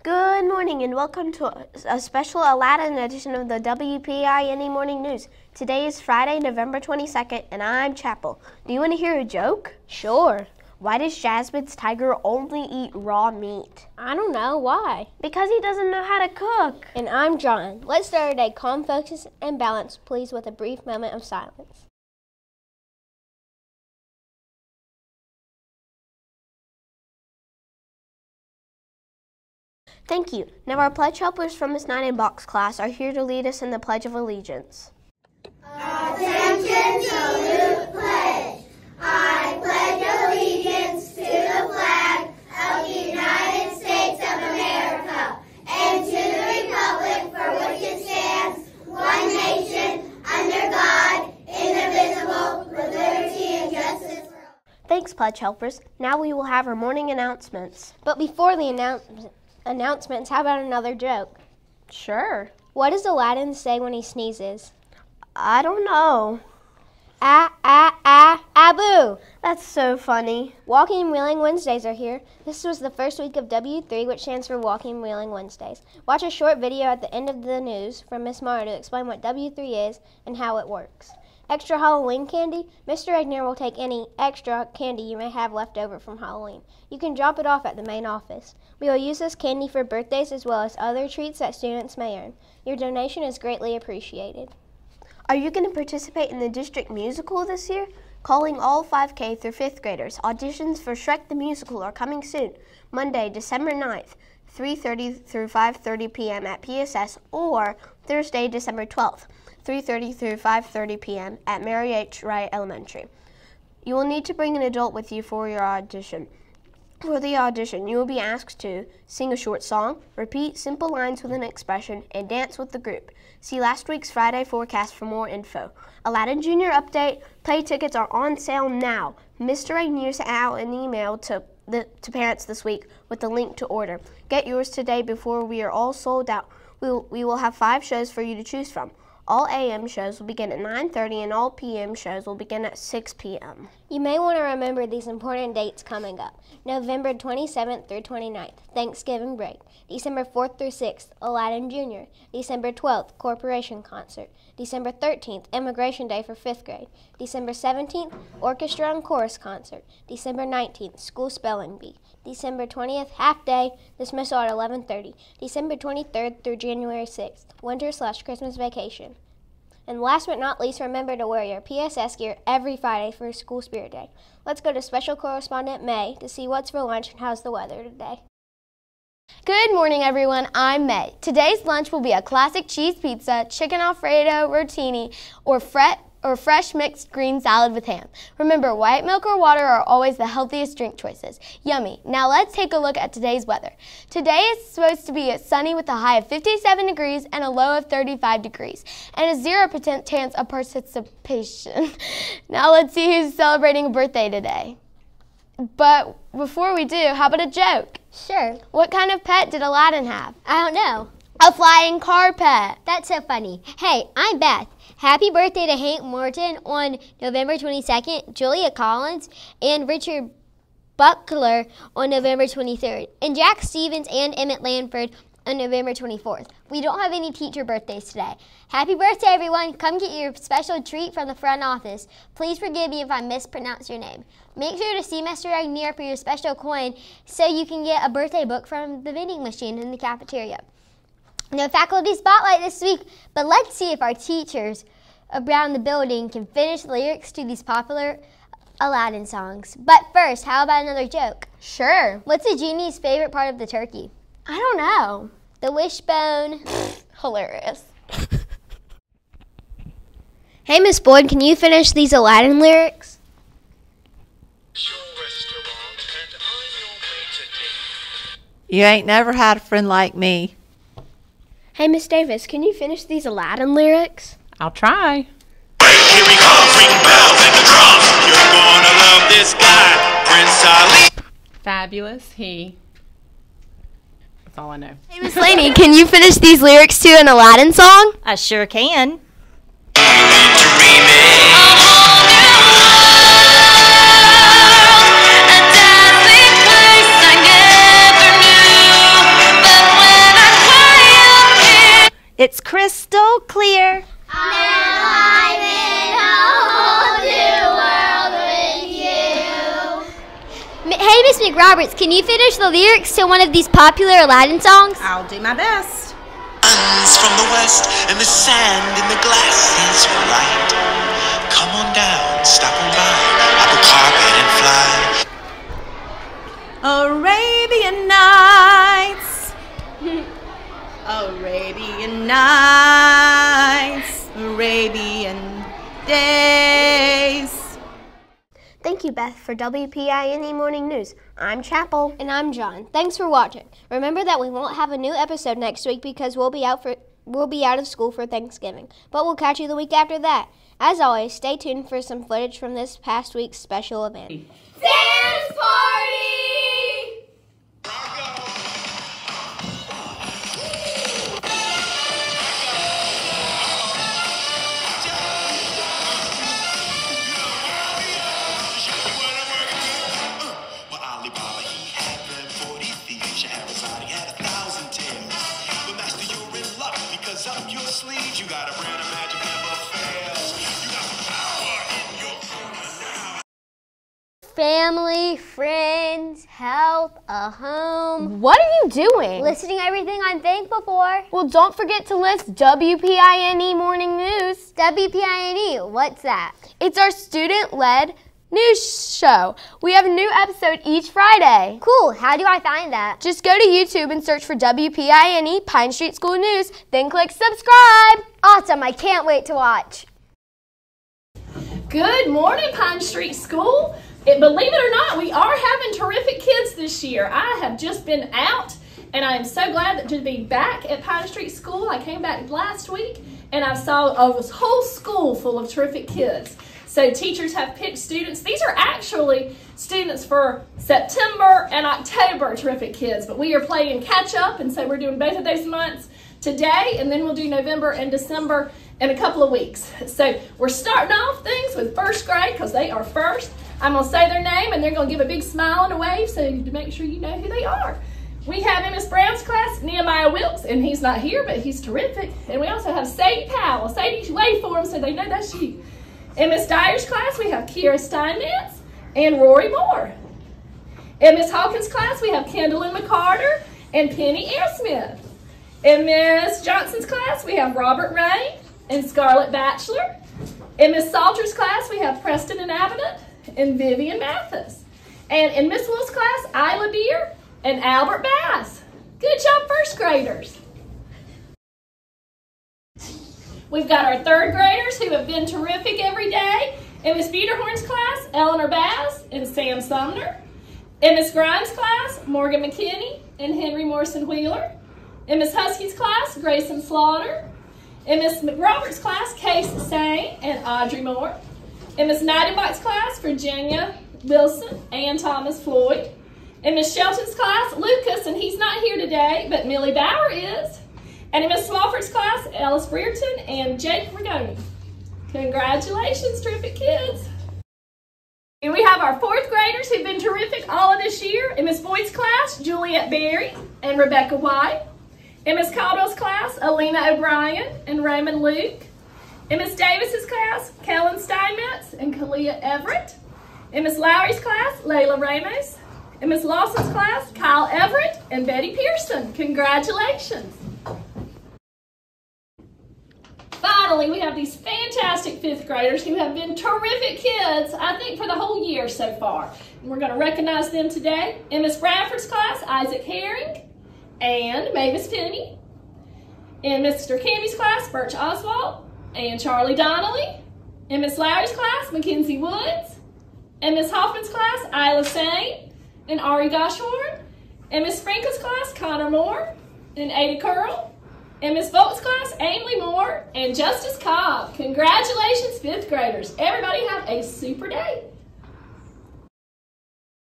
Good morning and welcome to a special Aladdin edition of the WPINE Morning News. Today is Friday, November 22nd, and I'm Chapel. Do you want to hear a joke? Sure. Why does Jasmine's tiger only eat raw meat? I don't know. Why? Because he doesn't know how to cook. And I'm John. Let's start our day calm, focused, and balanced, please, with a brief moment of silence. Thank you. Now our pledge helpers from Miss 9 in box class are here to lead us in the Pledge of Allegiance. Attention, salute, pledge. I pledge allegiance to the flag of the United States of America and to the republic for which it stands, one nation, under God, indivisible, with liberty and justice for all. Thanks, pledge helpers. Now we will have our morning announcements. But before the announcements, how about another joke? Sure. What does Aladdin say when he sneezes? I don't know. Abu! That's so funny. Walking and Wheeling Wednesdays are here. This was the first week of W3, which stands for Walking and Wheeling Wednesdays. Watch a short video at the end of the news from Miss Mara to explain what W3 is and how it works. Extra Halloween candy? Mr. Egner will take any extra candy you may have left over from Halloween. You can drop it off at the main office. We will use this candy for birthdays as well as other treats that students may earn. Your donation is greatly appreciated. Are you going to participate in the district musical this year? Calling all 5K through 5th graders. Auditions for Shrek the Musical are coming soon. Monday, December 9th, 3:30 through 5:30 p.m. at PSS, or Thursday, December 12th, 3:30 through 5:30 p.m. at Mary H. Wright Elementary. You will need to bring an adult with you for your audition. For the audition, you will be asked to sing a short song, repeat simple lines with an expression, and dance with the group. See last week's Friday forecast for more info. Aladdin Jr. update, play tickets are on sale now. Mr. Egner sent out an email to parents this week with the link to order. Get yours today before we are all sold out. We will have 5 shows for you to choose from. All AM shows will begin at 9:30 and all PM shows will begin at 6 p.m. You may want to remember these important dates coming up. November 27th through 29th, Thanksgiving break. December 4th through 6th, Aladdin Jr. December 12th, Corporation Concert. December 13th, Immigration Day for 5th grade. December 17th, Orchestra and Chorus Concert. December 19th, School Spelling Bee. December 20th, Half Day, dismissal at 11:30. December 23rd through January 6th, Winter/Christmas Vacation. And last but not least, remember to wear your PSS gear every Friday for School Spirit Day. Let's go to Special Correspondent May to see what's for lunch and how's the weather today. Good morning, everyone. I'm May. Today's lunch will be a classic cheese pizza, chicken Alfredo rotini, or fresh mixed green salad with ham. Remember, white milk or water are always the healthiest drink choices. Yummy. Now let's take a look at today's weather. Today is supposed to be sunny with a high of 57 degrees and a low of 35 degrees, and a 0% chance of participation. Now let's see who's celebrating a birthday today. But before we do, how about a joke? Sure. What kind of pet did Aladdin have? I don't know. A flying car pet. That's so funny. Hey, I'm Beth. Happy birthday to Hank Morton on November 22nd, Julia Collins, and Richard Buckler on November 23rd, and Jack Stevens and Emmett Lanford on November 24th. We don't have any teacher birthdays today. Happy birthday, everyone. Come get your special treat from the front office. Please forgive me if I mispronounce your name. Make sure to see Mr. Egner for your special coin so you can get a birthday book from the vending machine in the cafeteria. No faculty spotlight this week, but let's see if our teachers around the building can finish lyrics to these popular Aladdin songs. But first, how about another joke? Sure. What's the genie's favorite part of the turkey? I don't know. The wishbone. Hilarious. Hey, Miss Boyd, can you finish these Aladdin lyrics? You ain't never had a friend like me. Hey, Miss Davis, can you finish these Aladdin lyrics? I'll try. Here we come, ring bells and the drums. You're gonna love this guy, Prince Ali. Fabulous he. That's all I know. Hey, Miss Laney, can you finish these lyrics to an Aladdin song? I sure can. A dazzling place I never knew, but Hey, Miss McRoberts, can you finish the lyrics to one of these popular Aladdin songs? I'll do my best. From the west, and the sand in the glass is white. Come on down, stop on by, hop a carpet and fly. Arabian Nights. Arabian Nights. Arabian Days. Thank you, Beth, for WPINE Morning News. I'm Chapel. And I'm John. Thanks for watching. Remember that we won't have a new episode next week because we'll be out of school for Thanksgiving. But we'll catch you the week after that. As always, stay tuned for some footage from this past week's special event. Dance party! Up your sleeves, you got a brand of magic never fails. You got some power in your corner now. Family, friends, health, a home. What are you doing? Listing everything I'm thankful for. Well, don't forget to list WPINE Morning News. WPINE, what's that? It's our student-led news show. We have a new episode each Friday. Cool, how do I find that? Just go to YouTube and search for WPINE Pine Street School News, then click subscribe. Awesome, I can't wait to watch. Good morning, Pine Street School. Believe it or not, we are having terrific kids this year. I have just been out, and I am so glad to be back at Pine Street School. I came back last week, and I saw a whole school full of terrific kids. So teachers have picked students. These are actually students for September and October, terrific kids. But we are playing catch up, and so we're doing both of those months today, and then we'll do November and December in a couple of weeks. So we're starting off things with first grade because they are first. I'm going to say their name, and they're going to give a big smile and a wave so to make sure you know who they are. We have in Miss Brown's class, Nehemiah Wilkes, and he's not here, but he's terrific. And we also have Sadie Powell. Sadie, wave for him so they know that's you. In Miss Dyer's class, we have Kira Steinmetz and Rory Moore. In Miss Hawkins' class, we have Kendall McCarter and Penny Airsmith. In Miss Johnson's class, we have Robert Ray and Scarlett Batchelor. In Miss Salter's class, we have Preston and Abbott and Vivian Mathis. And in Miss Will's class, Isla Beer and Albert Bass. Good job, first graders. We've got our third graders who have been terrific every day. In Miss Peterhorn's class, Eleanor Bass and Sam Sumner. In Miss Grimes' class, Morgan McKinney and Henry Morrison Wheeler. In Miss Husky's class, Grayson Slaughter. In Miss McRoberts' class, Case Sane and Audrey Moore. In Miss Nightingale's class, Virginia Wilson and Thomas Floyd. In Miss Shelton's class, Lucas, and he's not here today, but Millie Bauer is. And in Miss Smallford's class, Ellis Brereton and Jake Rigoni. Congratulations, terrific kids. And we have our fourth graders who've been terrific all of this year. In Miss Boyd's class, Juliet Berry and Rebecca White. In Miss Caldwell's class, Alina O'Brien and Raymond Luke. In Miss Davis's class, Kellen Steinmetz and Kalia Everett. In Miss Lowry's class, Layla Ramos. In Miss Lawson's class, Kyle Everett and Betty Pearson. Congratulations. Finally, we have these fantastic fifth graders who have been terrific kids, I think, for the whole year so far. And we're going to recognize them today. In Miss Bradford's class, Isaac Herring and Mavis Penny. In Mr. Cammy's class, Birch Oswald and Charlie Donnelly. In Miss Lowry's class, Mackenzie Woods. In Miss Hoffman's class, Isla Sane and Ari Goshorn. In Miss Sprinkle's class, Connor Moore and Ada Curl. In Miss Volk's class, Ainley Moore and Justice Cobb. Congratulations, fifth graders. Everybody have a super day.